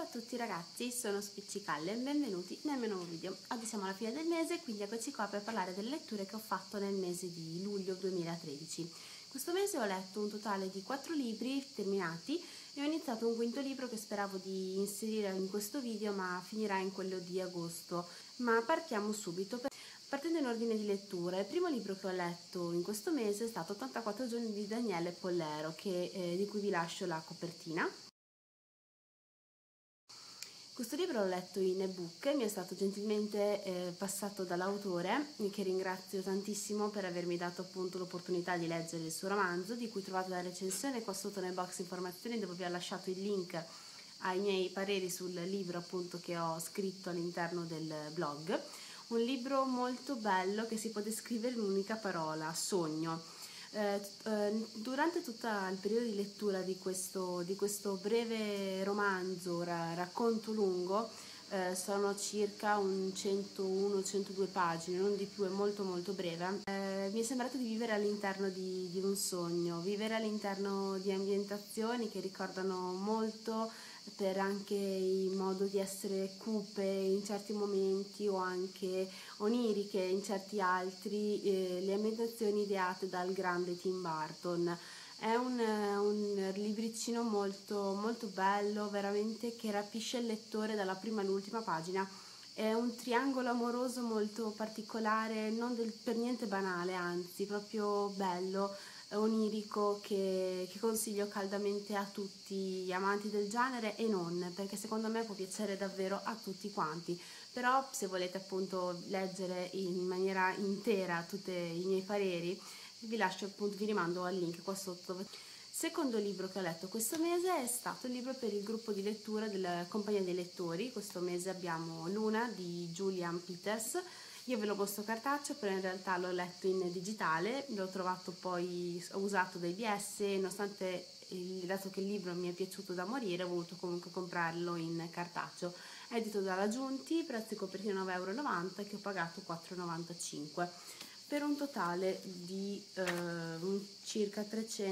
tutti ragazzi, sono Spiccicalle e benvenuti nel mio nuovo video. Oggi siamo alla fine del mese, quindi eccoci qua per parlare delle letture che ho fatto nel mese di luglio 2013. Questo mese ho letto un totale di 4 libri terminati e ho iniziato un quinto libro che speravo di inserire in questo video, ma finirà in quello di agosto. Ma partiamo subito. Partendo in ordine di lettura, il primo libro che ho letto in questo mese è stato 84 giorni di Daniele Pollero, di cui vi lascio la copertina. Questo libro l'ho letto in ebook, mi è stato gentilmente passato dall'autore, che ringrazio tantissimo per avermi dato appunto l'opportunità di leggere il suo romanzo, di cui trovate la recensione qua sotto nel box informazioni, dove vi ho lasciato il link ai miei pareri sul libro appunto che ho scritto all'interno del blog. Un libro molto bello che si può descrivere in un'unica parola: sogno. Durante tutto il periodo di lettura di questo breve romanzo, racconto lungo, sono circa un 101-102 pagine, non di più, è molto molto breve. Mi è sembrato di vivere all'interno di un sogno, vivere all'interno di ambientazioni che ricordano molto, per anche il modo di essere cupe in certi momenti o anche oniriche in certi altri, le ambientazioni ideate dal grande Tim Burton. È un libricino molto, molto bello, veramente, che rapisce il lettore dalla prima all'ultima pagina. È un triangolo amoroso molto particolare, non per niente banale, anzi proprio bello, onirico, che consiglio caldamente a tutti gli amanti del genere e non, perché secondo me può piacere davvero a tutti quanti. Però se volete appunto leggere in maniera intera tutti i miei pareri, vi lascio appunto, vi rimando al link qua sotto. Secondo libro che ho letto questo mese è stato il libro per il gruppo di lettura della Compagnia dei Lettori. Questo mese abbiamo Luna di Julian Peters. Io ve lo mostro cartaceo, però in realtà l'ho letto in digitale, l'ho trovato poi usato da IBS, nonostante dato che il libro mi è piaciuto da morire, ho voluto comunque comprarlo in cartaceo. È edito dalla Giunti, prezzo di copertina 9,90 €, che ho pagato 4,95 € per un totale di circa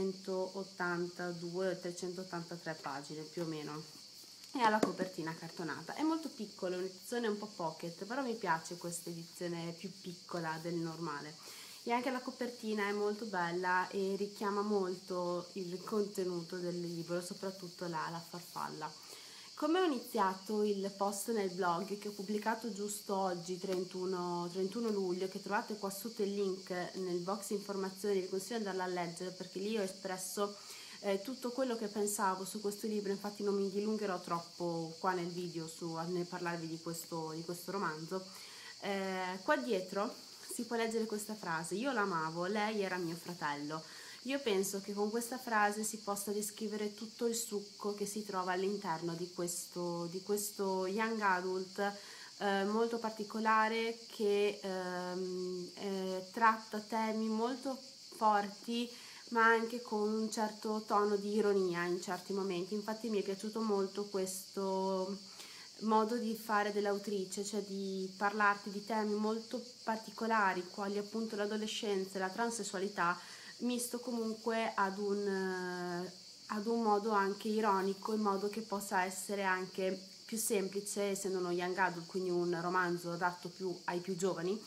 382-383 pagine più o meno, e ha la copertina cartonata. È molto piccolo, è un'edizione un po' pocket, però mi piace questa edizione più piccola del normale, e anche la copertina è molto bella e richiama molto il contenuto del libro, soprattutto la farfalla. Come ho iniziato il post nel blog che ho pubblicato giusto oggi, 31 luglio, che trovate qua sotto il link nel box informazioni, vi consiglio di andarla a leggere, perché lì ho espresso tutto quello che pensavo su questo libro. Infatti non mi dilungherò troppo qua nel video nel parlarvi di questo romanzo. Qua dietro si può leggere questa frase: io l'amavo, lei era mio fratello. Io penso che con questa frase si possa descrivere tutto il succo che si trova all'interno di questo young adult molto particolare, che tratta temi molto forti, ma anche con un certo tono di ironia in certi momenti. Infatti mi è piaciuto molto questo modo di fare dell'autrice, cioè di parlarti di temi molto particolari, quali appunto l'adolescenza e la transessualità, misto comunque ad un modo anche ironico, in modo che possa essere anche più semplice, essendo uno young adult, quindi un romanzo adatto più ai più giovani,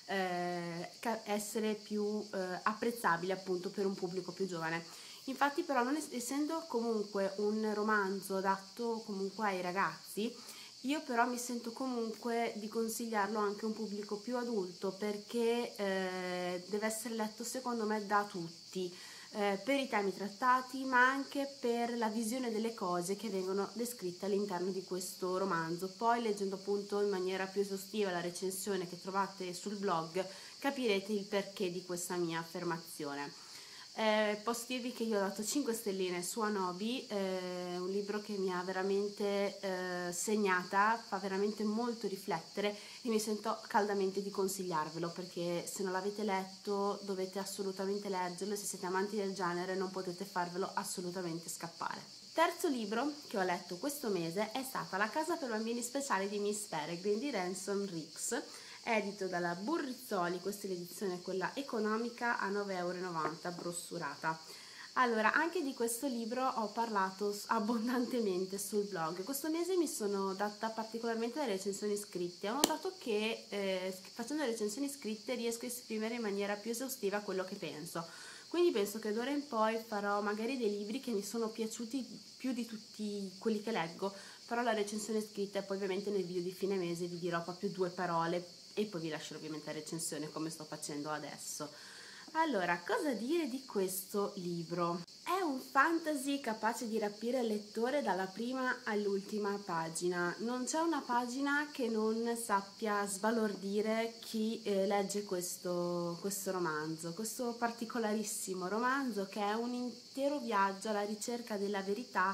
essere più apprezzabile appunto per un pubblico più giovane. Infatti però, non essendo comunque un romanzo adatto comunque ai ragazzi, io però mi sento comunque di consigliarlo anche a un pubblico più adulto, perché deve essere letto secondo me da tutti, per i temi trattati, ma anche per la visione delle cose che vengono descritte all'interno di questo romanzo. Poi, leggendo appunto in maniera più esaustiva la recensione che trovate sul blog, capirete il perché di questa mia affermazione. Posso dirvi che io ho dato 5 stelline su Anobi, un libro che mi ha veramente segnata, fa veramente molto riflettere, e mi sento caldamente di consigliarvelo, perché se non l'avete letto dovete assolutamente leggerlo, e se siete amanti del genere non potete farvelo assolutamente scappare. Terzo libro che ho letto questo mese è stata La casa per bambini speciali di Miss Peregrine di Ransom Riggs, edito dalla Burrizzoli. Questa è l'edizione quella economica a 9,90 € brossurata. Allora, anche di questo libro ho parlato abbondantemente sul blog. Questo mese mi sono data particolarmente alle recensioni scritte. Ho notato che facendo le recensioni scritte riesco a esprimere in maniera più esaustiva quello che penso. Quindi penso che d'ora in poi farò magari dei libri che mi sono piaciuti più di tutti quelli che leggo, farò la recensione scritta e poi ovviamente nel video di fine mese vi dirò proprio 2 parole e poi vi lascerò ovviamente la recensione come sto facendo adesso. Allora, cosa dire di questo libro? È un fantasy capace di rapire il lettore dalla prima all'ultima pagina. Non c'è una pagina che non sappia sbalordire chi legge questo romanzo, questo particolarissimo romanzo che è un intero viaggio alla ricerca della verità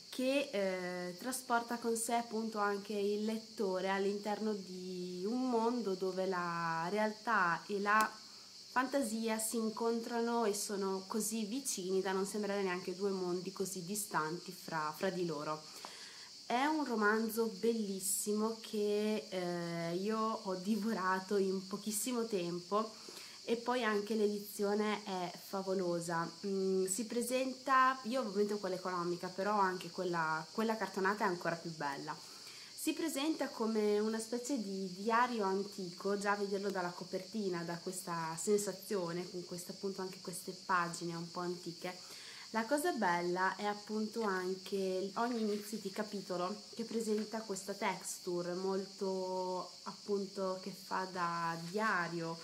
che trasporta con sé appunto anche il lettore all'interno di un mondo dove la realtà e la fantasia si incontrano e sono così vicini da non sembrare neanche 2 mondi così distanti fra di loro. È un romanzo bellissimo che io ho divorato in pochissimo tempo e poi anche l'edizione è favolosa. Si presenta, io ovviamente ho quella economica, però anche quella cartonata è ancora più bella. Si presenta come una specie di diario antico, già a vederlo dalla copertina, da questa sensazione, con queste appunto anche queste pagine un po' antiche. La cosa bella è appunto anche ogni inizio di capitolo che presenta questa texture molto appunto che fa da diario,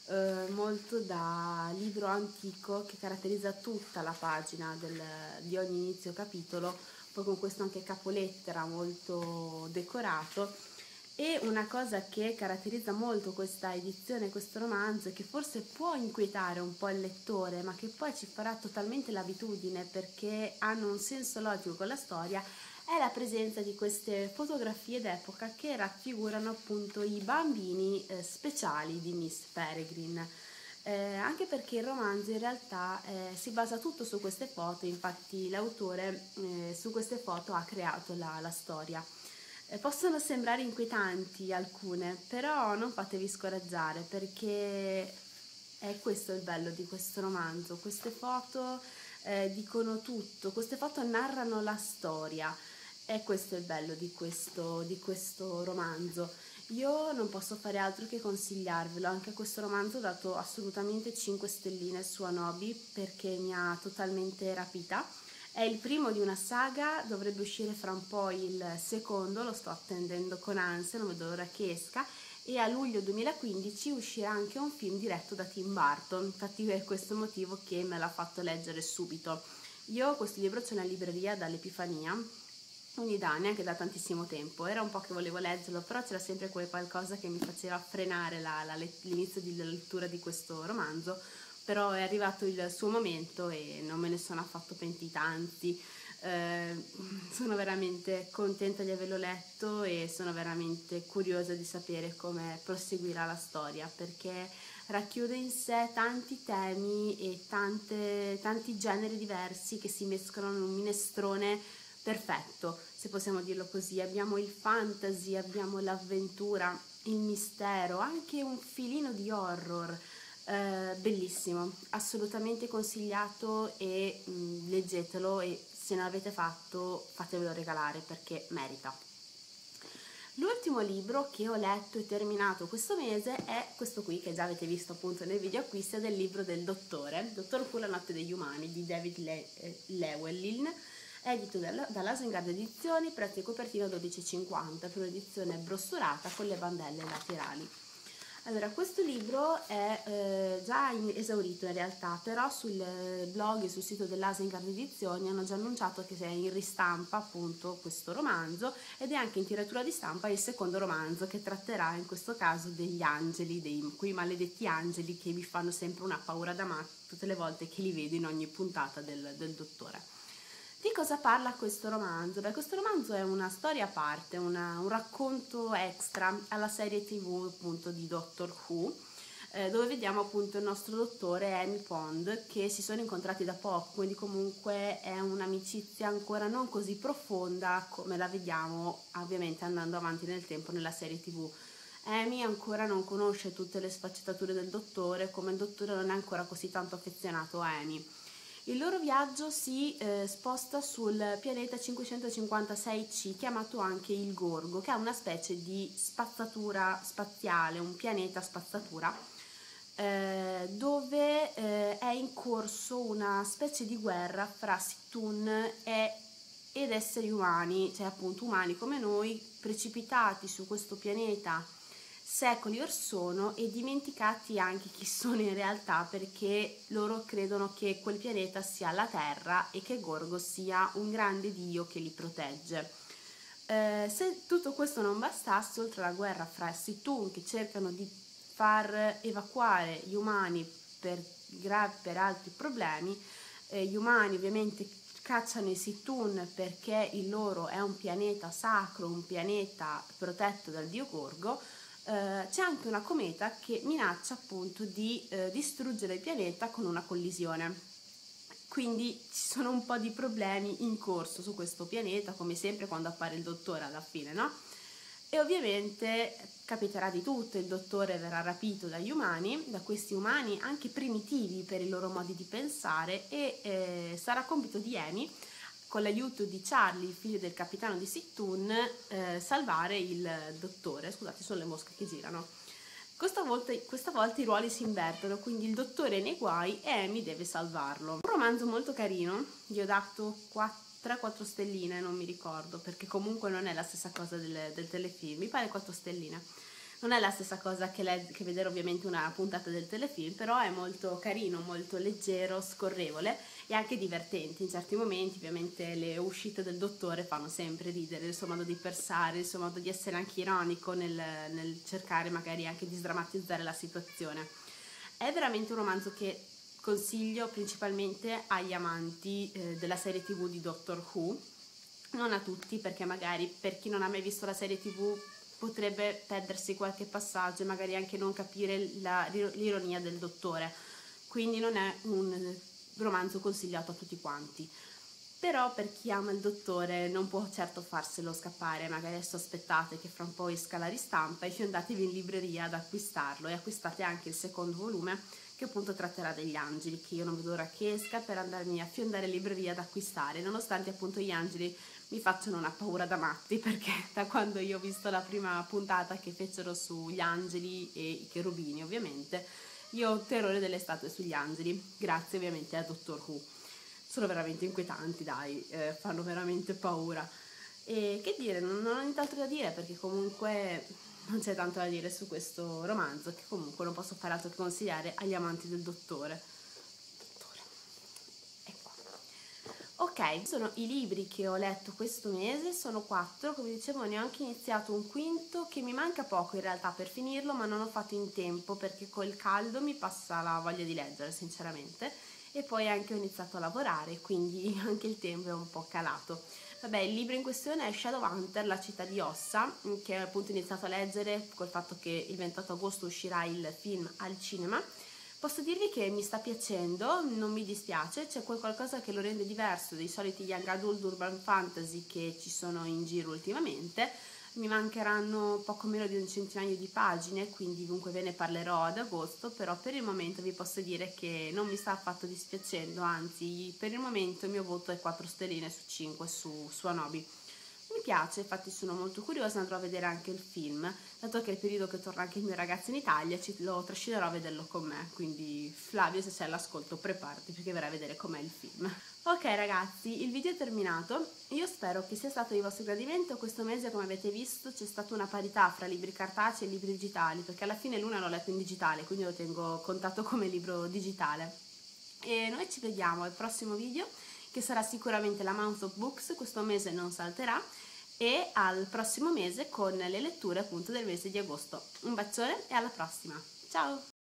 molto da libro antico che caratterizza tutta la pagina di ogni inizio capitolo, poi con questo anche capolettera molto decorato. E una cosa che caratterizza molto questa edizione, questo romanzo, e che forse può inquietare un po' il lettore, ma che poi ci farà totalmente l'abitudine perché hanno un senso logico con la storia, è la presenza di queste fotografie d'epoca che raffigurano appunto i bambini speciali di Miss Peregrine. Anche perché il romanzo in realtà si basa tutto su queste foto, infatti l'autore su queste foto ha creato la storia. Possono sembrare inquietanti alcune, però non fatevi scoraggiare perché è questo il bello di questo romanzo. Queste foto dicono tutto, queste foto narrano la storia e questo è il bello di questo romanzo. Io non posso fare altro che consigliarvelo, anche a questo romanzo ho dato assolutamente 5 stelline su Anobi perché mi ha totalmente rapita. È il primo di una saga, dovrebbe uscire fra un po' il secondo, lo sto attendendo con ansia, non vedo l'ora che esca, e a luglio 2015 uscirà anche un film diretto da Tim Burton, infatti è questo motivo che me l'ha fatto leggere subito. Io questo libro c'è in libreria dall'Epifania, quindi neanche da tantissimo tempo, era un po' che volevo leggerlo, però c'era sempre quel qualcosa che mi faceva frenare l'inizio della lettura di questo romanzo, però è arrivato il suo momento e non me ne sono affatto pentita, anzi sono veramente contenta di averlo letto e sono veramente curiosa di sapere come proseguirà la storia perché racchiude in sé tanti temi e tanti generi diversi che si mescolano in un minestrone perfetto, se possiamo dirlo così. Abbiamo il fantasy, abbiamo l'avventura, il mistero, anche un filino di horror. Bellissimo, assolutamente consigliato e leggetelo e se non l'avete fatto fatevelo regalare perché merita. L'ultimo libro che ho letto e terminato questo mese è questo qui che già avete visto appunto nel video acquisto, del libro del dottore, Dottor Who, la notte degli umani di David Llewellyn, edito dalla Isengard Edizioni, prezzo di copertina 12,50 per un'edizione brossurata con le bandelle laterali. Allora, questo libro è già esaurito in realtà, però sul blog e sul sito dell'Asengard Edizioni hanno già annunciato che è in ristampa appunto questo romanzo ed è anche in tiratura di stampa il secondo romanzo che tratterà in questo caso degli angeli, quei maledetti angeli che vi fanno sempre una paura da matto tutte le volte che li vedo in ogni puntata del dottore. Di cosa parla questo romanzo? Beh, questo romanzo è una storia a parte, un racconto extra alla serie TV appunto di Doctor Who, dove vediamo appunto il nostro dottore e Amy Pond che si sono incontrati da poco, quindi comunque è un'amicizia ancora non così profonda come la vediamo ovviamente andando avanti nel tempo nella serie TV. Amy ancora non conosce tutte le sfaccettature del dottore, come il dottore non è ancora così tanto affezionato a Amy. Il loro viaggio si sposta sul pianeta 556C, chiamato anche il Gorgo, che è una specie di spazzatura spaziale, un pianeta spazzatura, dove è in corso una specie di guerra fra Sittun ed esseri umani, cioè appunto umani come noi, precipitati su questo pianeta secoli or sono e dimenticati anche chi sono in realtà, perché loro credono che quel pianeta sia la Terra e che Gorgo sia un grande dio che li protegge. Se tutto questo non bastasse, oltre alla guerra fra Sittun, che cercano di far evacuare gli umani per altri problemi, gli umani ovviamente cacciano i Sittun perché il loro è un pianeta sacro, un pianeta protetto dal dio Gorgo. C'è anche una cometa che minaccia appunto di distruggere il pianeta con una collisione. Quindi ci sono un po' di problemi in corso su questo pianeta, come sempre quando appare il dottore alla fine, no? E ovviamente capiterà di tutto, il dottore verrà rapito dagli umani, da questi umani anche primitivi per i loro modi di pensare, e sarà compito di Amy, con l'aiuto di Charlie, il figlio del capitano di Sittun, salvare il dottore. Scusate, sono le mosche che girano. Questa volta i ruoli si invertono, quindi il dottore è nei guai e Amy deve salvarlo. Un romanzo molto carino, gli ho dato 3-4 stelline, non mi ricordo, perché comunque non è la stessa cosa del telefilm, mi pare 4 stelline. Non è la stessa cosa che vedere ovviamente una puntata del telefilm, però è molto carino, molto leggero, scorrevole e anche divertente in certi momenti. Ovviamente le uscite del dottore fanno sempre ridere, il suo modo di pensare, il suo modo di essere anche ironico nel cercare magari anche di sdrammatizzare la situazione. È veramente un romanzo che consiglio principalmente agli amanti della serie TV di Doctor Who, non a tutti, perché magari per chi non ha mai visto la serie TV potrebbe perdersi qualche passaggio e magari anche non capire l'ironia del dottore, quindi non è un romanzo consigliato a tutti quanti. Però per chi ama il dottore non può certo farselo scappare, magari adesso aspettate che fra un po' esca la ristampa e fiondatevi in libreria ad acquistarlo, e acquistate anche il secondo volume che appunto tratterà degli angeli, che io non vedo ora che esca per andarmi a fiondare in libreria ad acquistare, nonostante appunto gli angeli mi facciano una paura da matti, perché da quando io ho visto la prima puntata che fecero sugli angeli e i cherubini ovviamente, io ho terrore delle statue sugli angeli, grazie ovviamente a Doctor Who. Sono veramente inquietanti, dai, fanno veramente paura. E che dire, non ho nient'altro da dire, perché comunque non c'è tanto da dire su questo romanzo, che comunque non posso fare altro che consigliare agli amanti del dottore. Ecco. Ok, sono i libri che ho letto questo mese, sono 4, come dicevo ne ho anche iniziato un quinto che mi manca poco in realtà per finirlo, ma non ho fatto in tempo perché col caldo mi passa la voglia di leggere sinceramente, e poi anche ho iniziato a lavorare, quindi anche il tempo è un po' calato. Vabbè, il libro in questione è Shadowhunter, la città di Ossa, che ho appunto iniziato a leggere col fatto che il 28 agosto uscirà il film al cinema. Posso dirvi che mi sta piacendo, non mi dispiace, c'è qualcosa che lo rende diverso dai soliti young adult urban fantasy che ci sono in giro ultimamente. Mi mancheranno poco meno di un centinaio di pagine, quindi dunque ve ne parlerò ad agosto, però per il momento vi posso dire che non mi sta affatto dispiacendo, anzi per il momento il mio voto è 4 stelline su 5 su Anobi. Mi piace, infatti sono molto curiosa, andrò a vedere anche il film, dato che è il periodo che torna anche il mio ragazzo in Italia, lo trascinerò a vederlo con me, quindi Flavio, se sei all'ascolto preparati perché verrai a vedere com'è il film. Ok ragazzi, il video è terminato, io spero che sia stato di vostro gradimento. Questo mese, come avete visto, c'è stata una parità fra libri cartacei e libri digitali, perché alla fine l'una l'ho letto in digitale, quindi lo tengo contato come libro digitale. E noi ci vediamo al prossimo video, che sarà sicuramente la Month of Books, questo mese non salterà, e al prossimo mese con le letture appunto del mese di agosto. Un bacione e alla prossima, ciao!